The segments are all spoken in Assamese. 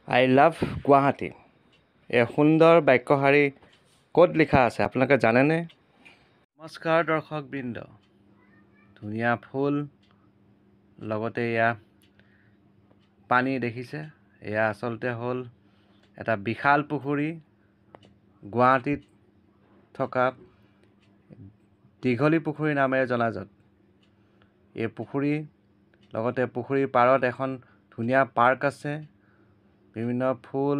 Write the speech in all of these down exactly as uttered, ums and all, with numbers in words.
I love Guwahati. এই সুন্দৰ বাক্যশাৰী ক'ত লিখা আছে আপোনালোকে জানেনে? নমস্কাৰ দৰ্শক বৃন্দ। ধুনীয়া ফুল লগতে এয়া পানী দেখিছে। এয়া আচলতে হ'ল এটা বিশাল পুখুৰী, গুৱাহাটীত থকা দীঘলীপুখুৰী নামেৰে জনাজাত। এই পুখুৰী লগতে পুখুৰীৰ পাৰত এখন ধুনীয়া পাৰ্ক আছে। বিভিন্ন ফুল।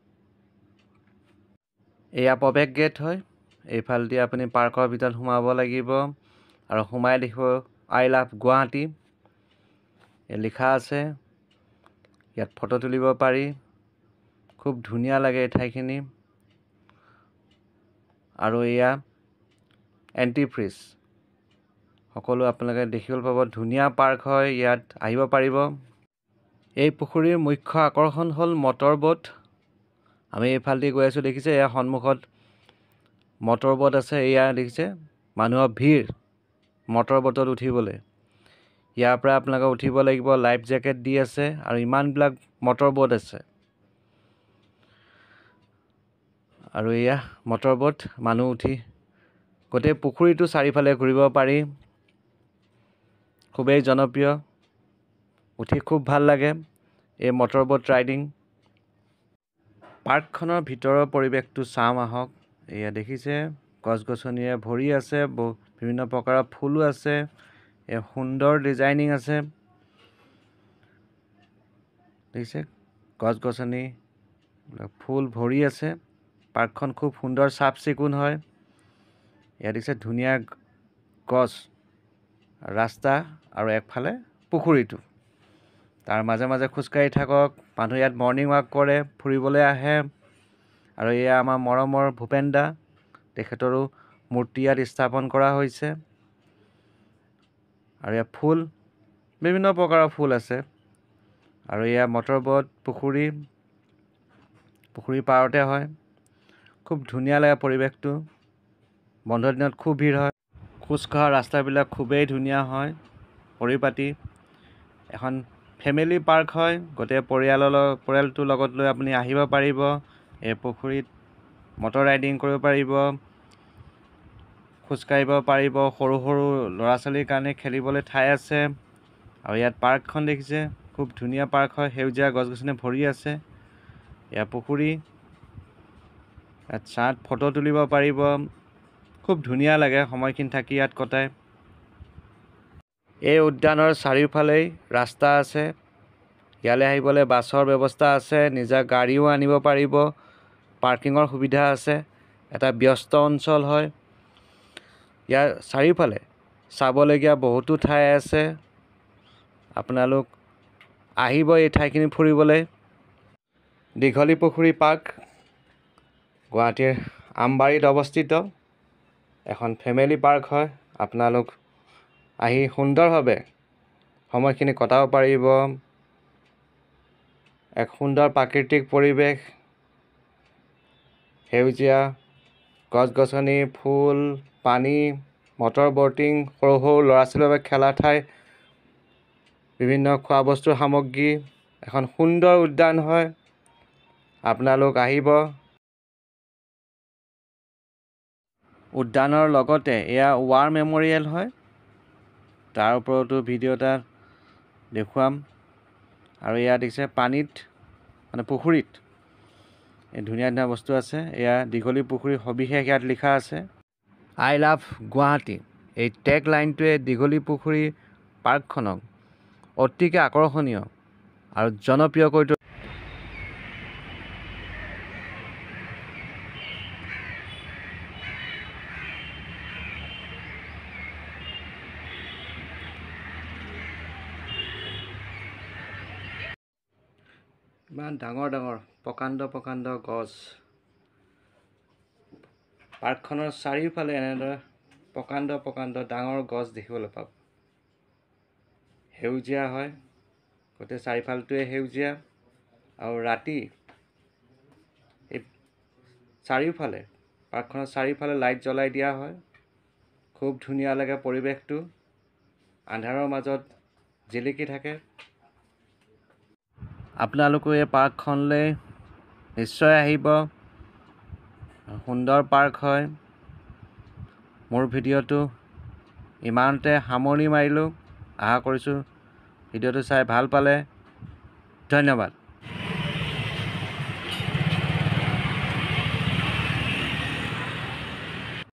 এয়া প্ৰৱেশ গেট হয়। এইফালেদি আপুনি পাৰ্কৰ ভিতৰত সোমাব লাগিব আৰু সোমাই দেখিব আই লাভ গুৱাহাটী লিখা আছে। ইয়াত ফটো তুলিব পাৰি। খুব ধুনীয়া লাগে এই ঠাইখিনি। আৰু এয়া এণ্টি ফ্ৰিজ সকলো আপোনালোকে দেখিবলৈ পাব। ধুনীয়া পাৰ্ক হয়, ইয়াত আহিব পাৰিব। এই পুখুৰীৰ মুখ্য আকৰ্ষণ হ'ল মটৰ বোট। আমি এইফালেদি গৈ আছোঁ, দেখিছে এয়া সন্মুখত মটৰ বোট আছে। এয়া দেখিছে মানুহৰ ভিৰ মটৰ বোটত উঠিবলৈ। ইয়াৰ পৰা আপোনালোকে উঠিব লাগিব। লাইফ জেকেট দি আছে আৰু ইমানবিলাক মটৰ বোট আছে। আৰু এয়া মটৰ বোট, মানুহ উঠি গোটেই পুখুৰীটো চাৰিওফালে ঘূৰিব পাৰি। খুবেই জনপ্ৰিয়, উঠি খুব ভাল লাগে এই মটৰ বোট ৰাইডিং। পাৰ্কখনৰ ভিতৰৰ পৰিৱেশটো চাম আহক। এয়া দেখিছে গছ গছনিৰে ভৰি আছে, বহু বিভিন্ন প্ৰকাৰৰ ফুলো আছে। এ সুন্দৰ ডিজাইনিং আছে। দেখিছে গছ গছনি ফুল ভৰি আছে। পাৰ্কখন খুব সুন্দৰ, চাফ চিকুণ হয়। ইয়াত দেখিছে ধুনীয়া গছ, ৰাস্তা আৰু একফালে পুখুৰীটো। তাৰ মাজে মাজে খোজকাঢ়ি থাকক। মানুহ ইয়াত মৰ্ণিং ৱাক কৰে, ফুৰিবলৈ আহে। আৰু এয়া আমাৰ মৰমৰ ভূপেন দা, তেখেতৰো মূৰ্তি ইয়াত স্থাপন কৰা হৈছে। আৰু ইয়াত ফুল, বিভিন্ন প্ৰকাৰৰ ফুল আছে। আৰু এয়া মটৰ বোট পুখুৰী, পুখুৰীৰ পাৰতে হয়। খুব ধুনীয়া লাগে পৰিৱেশটো। বন্ধ দিনত খুব ভিৰ হয়। খোজকঢ়া ৰাস্তাবিলাক খুবেই ধুনীয়া হয়, পৰিপাটি। এখন ফেমিলি পাৰ্ক হয়। গোটেই পৰিয়ালৰ পৰিয়ালটোৰ লগত লৈ আপুনি আহিব পাৰিব। এই পুখুৰীত মটৰ ৰাইডিং কৰিব পাৰিব, খোজকাঢ়িব পাৰিব। সৰু সৰু ল'ৰা ছোৱালীৰ কাৰণে খেলিবলৈ ঠাই আছে। আৰু ইয়াত পাৰ্কখন দেখিছে খুব ধুনীয়া পাৰ্ক হয়। সেউজীয়া গছ গছনি ভৰি আছে। এয়া পুখুৰী, ইয়াত ছাঁত ফটো তুলিব পাৰিব। খুব ধুনীয়া লাগে সময়খিনি থাকি ইয়াত কটাই। এই উদ্যানৰ চাৰিওফালেই ৰাস্তা আছে। ইয়ালৈ আহিবলৈ বাছৰ ব্যৱস্থা আছে। নিজা গাড়ীও আনিব পাৰিব। পাৰ্কিঙৰ সুবিধা আছে। এটা ব্যস্ত অঞ্চল হয়। ইয়াৰ চাৰিওফালে চাবলগীয়া বহুতো ঠাই আছে। আপোনালোক আহিব এই ঠাইখিনি ফুৰিবলৈ। দীঘলীপুখুৰী পাৰ্ক গুৱাহাটীৰ আমবাৰীত অৱস্থিত এখন ফেমিলি পাৰ্ক হয়। আপোনালোক আহি সুন্দৰভাৱে সময়খিনি কটাব পাৰিব। এক সুন্দৰ প্ৰাকৃতিক পৰিৱেশ, সেউজীয়া গছ গছনি, ফুল, পানী, মটৰ ব'টিং, সৰু সৰু ল'ৰা ছোৱালীৰ বাবে খেলা ঠাই, বিভিন্ন খোৱা বস্তুৰ সামগ্ৰী। এখন সুন্দৰ উদ্যান হয়। আপোনালোক আহিব। উদ্যানৰ লগতে এয়া ৱাৰ মেম'ৰিয়েল হয়। তাৰ ওপৰতো ভিডিঅ' এটা দেখুৱাম। আৰু এয়া দেখিছে পানীত, মানে পুখুৰীত এই ধুনীয়া ধুনীয়া বস্তু আছে। এয়া দীঘলীপুখুৰীৰ সবিশেষ ইয়াত লিখা আছে। আই লাভ গুৱাহাটী, এই টেগ লাইনটোৱে দীঘলীপুখুৰী পাৰ্কখনক অতিকে আকৰ্ষণীয় আৰু জনপ্ৰিয় কৰি তুলিছে। ইমান ডাঙৰ ডাঙৰ প্ৰকাণ্ড প্ৰকাণ্ড গছ। পাৰ্কখনৰ চাৰিওফালে এনেদৰে প্ৰকাণ্ড প্ৰকাণ্ড ডাঙৰ গছ দেখিবলৈ পাব। সেউজীয়া হয়, গোটেই চাৰিওফালটোৱে সেউজীয়া। আৰু ৰাতি এই চাৰিওফালে, পাৰ্কখনৰ চাৰিওফালে লাইট জ্বলাই দিয়া হয়। খুব ধুনীয়া লাগে পৰিৱেশটো, আন্ধাৰৰ মাজত জিলিকি থাকে। আপোনালোকে এই পাৰ্কখনলৈ নিশ্চয় আহিব। সুন্দৰ পাৰ্ক হয়। মোৰ ভিডিঅ'টো ইমানতে সামৰণি মাৰিলোঁ। আশা কৰিছোঁ ভিডিঅ'টো চাই ভাল পালে। ধন্যবাদ।